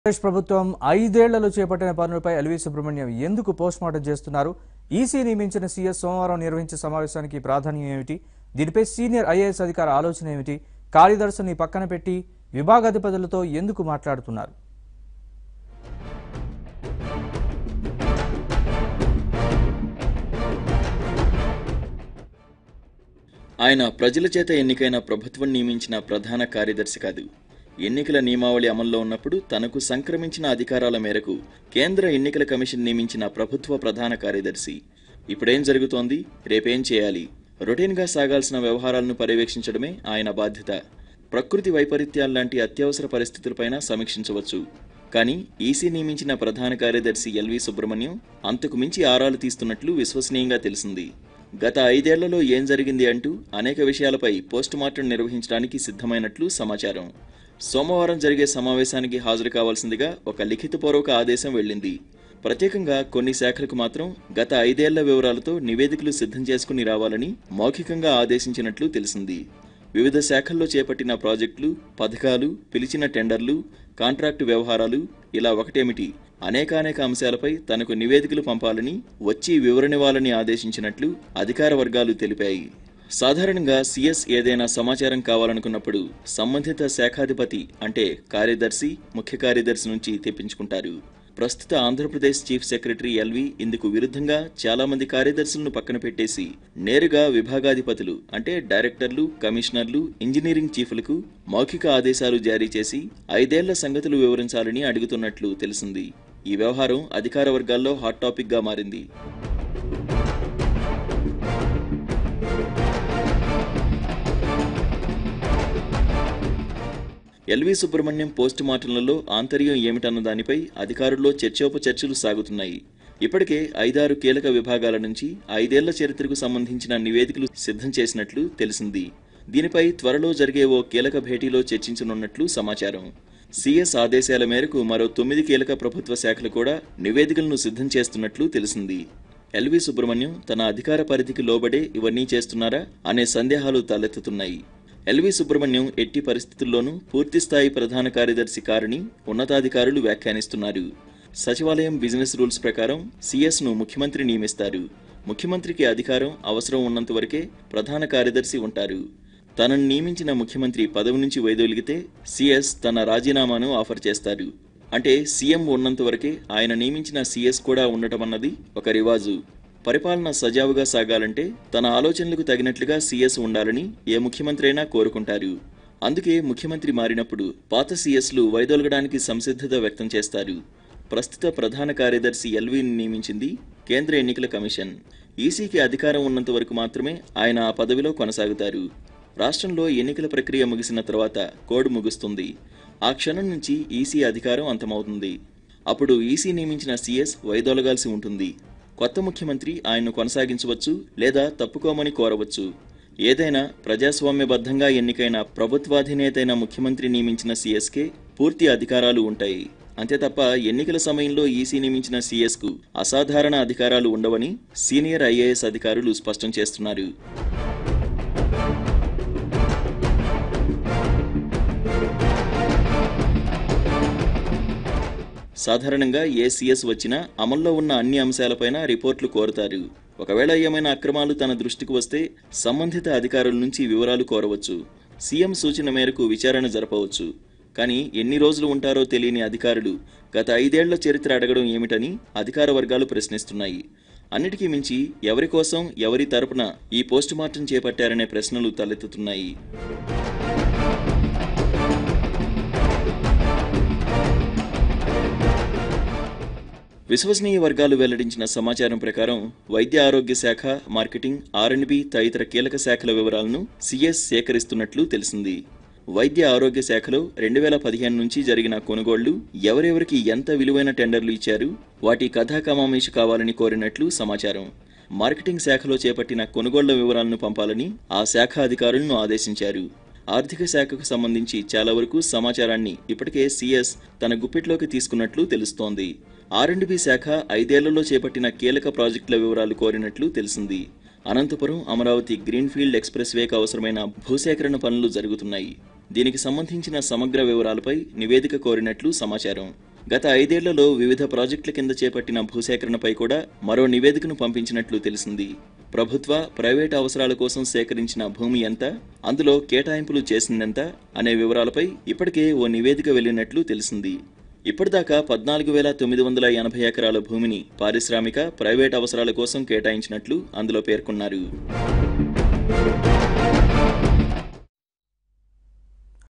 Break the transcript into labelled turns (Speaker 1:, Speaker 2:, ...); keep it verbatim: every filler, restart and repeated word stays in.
Speaker 1: ఆంధ్రప్రదేశ్ ప్రభుత్వం ఐదేళ్లలో చేపట్టిన పనులపై ఎల్వి సుబ్రహ్మణ్యం ఎందుకు పోస్ట్మార్టం చేస్తున్నారు? ఈసీ నియమించిన సీఎస్ సోమవారం నిర్వహించిన సమావేశానికి ప్రాధాన్యం ఏమిటి? దీనిపై సీనియర్ ఐఏఎస్ అధికార ఆలోచన ఏమిటి? కార్యదర్శిని పక్కన పెట్టి విభాగాధిపతులతో ఎందుకు మాట్లాడుతున్నారు?
Speaker 2: ఆయన ప్రజల చేత ఎన్నికైన ప్రభుత్వం నియమించిన ప్రధాన కార్యదర్శి కాదు. ఎన్నికల నియమావళి అమల్లో ఉన్నప్పుడు తనకు సంక్రమించిన అధికారాల మేరకు కేంద్ర ఎన్నికల కమిషన్ నియమించిన ప్రభుత్వ ప్రధాన కార్యదర్శి. ఇప్పుడేం జరుగుతోంది, రేపేం చేయాలి, రొటీన్గా సాగాల్సిన వ్యవహారాలను పర్యవేక్షించడమే ఆయన బాధ్యత. ప్రకృతి వైపరీత్యాల్లాంటి అత్యవసర పరిస్థితులపైన సమీక్షించవచ్చు. కానీ ఈసీ నియమించిన ప్రధాన కార్యదర్శి ఎల్వి సుబ్రహ్మణ్యం అంతకు మించి ఆరాలు తీస్తున్నట్లు విశ్వసనీయంగా తెలిసింది. గత ఐదేళ్లలో ఏం జరిగింది అంటూ అనేక విషయాలపై పోస్టుమార్టం నిర్వహించడానికి సిద్ధమైనట్లు సమాచారం. సోమవారం జరిగే సమావేశానికి హాజరు కావాల్సిందిగా ఒక లిఖితపూర్వక ఆదేశం వెళ్లింది. ప్రత్యేకంగా కొన్ని శాఖలకు మాత్రం గత ఐదేళ్ల వివరాలతో నివేదికలు సిద్ధం చేసుకుని రావాలని మౌఖికంగా ఆదేశించినట్లు తెలిసింది. వివిధ శాఖల్లో చేపట్టిన ప్రాజెక్టులు, పథకాలు, పిలిచిన టెండర్లు, కాంట్రాక్టు వ్యవహారాలు, ఇలా ఒకటేమిటి అనేకానేక అంశాలపై తనకు నివేదికలు పంపాలని, వచ్చి వివరణివ్వాలని ఆదేశించినట్లు అధికార వర్గాలు తెలిపాయి. సాధారణంగా సీఎస్ ఏదైనా సమాచారం కావాలనుకున్నప్పుడు సంబంధిత శాఖాధిపతి అంటే కార్యదర్శి, ముఖ్య కార్యదర్శి నుంచి తెప్పించుకుంటారు. ప్రస్తుత ఆంధ్రప్రదేశ్ చీఫ్ సెక్రటరీ ఎల్వి ఇందుకు విరుద్ధంగా చాలా మంది కార్యదర్శులను పక్కన పెట్టేసి నేరుగా విభాగాధిపతులు అంటే డైరెక్టర్లు, కమిషనర్లు, ఇంజనీరింగ్ చీఫ్లకు మౌఖిక ఆదేశాలు జారీ చేసి ఐదేళ్ల సంగతులు వివరించాలని అడుగుతున్నట్లు తెలిసింది. ఈ వ్యవహారం అధికార వర్గాల్లో హాట్ టాపిక్ గా మారింది. ఎల్వి సుబ్రహ్మణ్యం పోస్టు మార్టంలలో ఆంతర్యం ఏమిటన్న దానిపై అధికారుల్లో చర్చోపచర్చలు సాగుతున్నాయి. ఇప్పటికే ఐదారు కీలక విభాగాల నుంచి ఐదేళ్ల చరిత్రకు సంబంధించిన నివేదికలు సిద్ధం చేసినట్లు తెలిసింది. దీనిపై త్వరలో జరిగే ఓ కీలక భేటీలో చర్చించనున్నట్లు సమాచారం. సీఎస్ ఆదేశాల మేరకు మరో తొమ్మిది కీలక ప్రభుత్వ శాఖలు కూడా నివేదికలను సిద్ధం చేస్తున్నట్లు తెలిసింది. ఎల్వి సుబ్రహ్మణ్యం తన అధికార పరిధికి లోబడే ఇవన్నీ చేస్తున్నారా అనే సందేహాలు తలెత్తుతున్నాయి. ఎల్వి సుబ్రహ్మణ్యం ఎట్టి పరిస్థితుల్లోనూ పూర్తిస్థాయి ప్రధాన కార్యదర్శి కారని ఉన్నతాధికారులు వ్యాఖ్యానిస్తున్నారు. సచివాలయం బిజినెస్ రూల్స్ ప్రకారం సీఎస్ ను ముఖ్యమంత్రి నియమిస్తారు. ముఖ్యమంత్రికి అధికారం అవసరం ఉన్నంత వరకే ప్రధాన కార్యదర్శి ఉంటారు. తనను నియమించిన ముఖ్యమంత్రి పదవి నుంచి వైదొలిగితే సీఎస్ తన రాజీనామాను ఆఫర్ చేస్తారు. అంటే సీఎం ఉన్నంత వరకే ఆయన నియమించిన సీఎస్ కూడా ఉండటమన్నది ఒక రివాజు. పరిపాలన సజావుగా సాగాలంటే తన ఆలోచనలకు తగినట్లుగా సీఎస్ ఉండాలని ఏ ముఖ్యమంత్రి అయినా కోరుకుంటారు. అందుకే ముఖ్యమంత్రి మారినప్పుడు పాత సీఎస్లు వైదొలగడానికి సంసిద్ధత వ్యక్తం చేస్తారు. ప్రస్తుత ప్రధాన కార్యదర్శి ఎల్విని నియమించింది కేంద్ర ఎన్నికల కమిషన్. ఈసీకి అధికారం ఉన్నంత వరకు మాత్రమే ఆయన ఆ పదవిలో కొనసాగుతారు. రాష్ట్రంలో ఎన్నికల ప్రక్రియ ముగిసిన తర్వాత కోడ్ ముగుస్తుంది. ఆ క్షణం నుంచి ఈసీ అధికారం అంతమవుతుంది. అప్పుడు ఈసీ నియమించిన సీఎస్ వైదొలగాల్సి ఉంటుంది. కొత్త ముఖ్యమంత్రి ఆయన్ను కొనసాగించవచ్చు లేదా తప్పుకోమని కోరవచ్చు. ఏదైనా ప్రజాస్వామ్యబద్ధంగా ఎన్నికైన ప్రభుత్వాధినేతైన ముఖ్యమంత్రి నియమించిన సీఎస్కే పూర్తి అధికారాలు ఉంటాయి. అంతే తప్ప ఎన్నికల సమయంలో ఈసీ నియమించిన సీఎస్కు అసాధారణ అధికారాలు ఉండవని సీనియర్ ఐఏఎస్ అధికారులు స్పష్టం చేస్తున్నారు. సాధారణంగా ఏ సీఎస్ వచ్చినా అమల్లో ఉన్న అన్ని అంశాలపైన రిపోర్టులు కోరుతారు. ఒకవేళ ఏమైనా అక్రమాలు తన దృష్టికి వస్తే సంబంధిత అధికారుల నుంచి వివరాలు కోరవచ్చు. సీఎం సూచన మేరకు విచారణ జరపవచ్చు. కానీ ఎన్ని రోజులు ఉంటారో తెలియని అధికారులు గత ఐదేళ్ల చరిత్ర అడగడం ఏమిటని అధికార వర్గాలు ప్రశ్నిస్తున్నాయి. అన్నిటికీ మించి ఎవరి కోసం, ఎవరి తరపున ఈ పోస్టుమార్టం చేపట్టారనే ప్రశ్నలు తలెత్తుతున్నాయి. విశ్వసనీయ వర్గాలు వెల్లడించిన సమాచారం ప్రకారం వైద్య ఆరోగ్య శాఖ, మార్కెటింగ్, ఆర్ అండ్ బి తదితర కీలక శాఖల వివరాలను సీఎస్ సేకరిస్తున్నట్లు తెలిసింది. వైద్య ఆరోగ్య శాఖలో రెండు వేల పదిహేను నుంచి జరిగిన కొనుగోళ్లు, ఎవరెవరికి ఎంత విలువైన టెండర్లు ఇచ్చారు, వాటి కథాకమామేషి కావాలని కోరినట్లు సమాచారం. మార్కెటింగ్ శాఖలో చేపట్టిన కొనుగోళ్ల వివరాలను పంపాలని ఆ శాఖ అధికారులను ఆదేశించారు. ఆర్థిక శాఖకు సంబంధించి చాలా వరకు సమాచారాన్ని ఇప్పటికే సీఎస్ తన గుప్పిట్లోకి తీసుకున్నట్లు తెలుస్తోంది. ఆర్ అండ్ బి శాఖ ఐదేళ్లలో చేపట్టిన కీలక ప్రాజెక్టుల వివరాలు కోరినట్లు తెలిసింది. అనంతపురం అమరావతి గ్రీన్ఫీల్డ్ ఎక్స్ప్రెస్ వేకు అవసరమైన భూసేకరణ పనులు జరుగుతున్నాయి. దీనికి సంబంధించిన సమగ్ర వివరాలపై నివేదిక కోరినట్లు సమాచారం. గత ఐదేళ్లలో వివిధ ప్రాజెక్టుల కింద చేపట్టిన భూసేకరణపై కూడా మరో నివేదికను పంపించినట్లు తెలిసింది. ప్రభుత్వ, ప్రైవేటు అవసరాల కోసం సేకరించిన భూమి ఎంత, అందులో కేటాయింపులు చేసిందెంత అనే వివరాలపై ఇప్పటికే ఓ నివేదిక వెళ్లినట్లు తెలిసింది. ఇప్పటిదాకా పద్నాలుగు వేల తొమ్మిది వందల ఎనభై ఎకరాల భూమిని పారిశ్రామిక, ప్రైవేటు అవసరాల కోసం కేటాయించినట్లు అందులో పేర్కొన్నారు.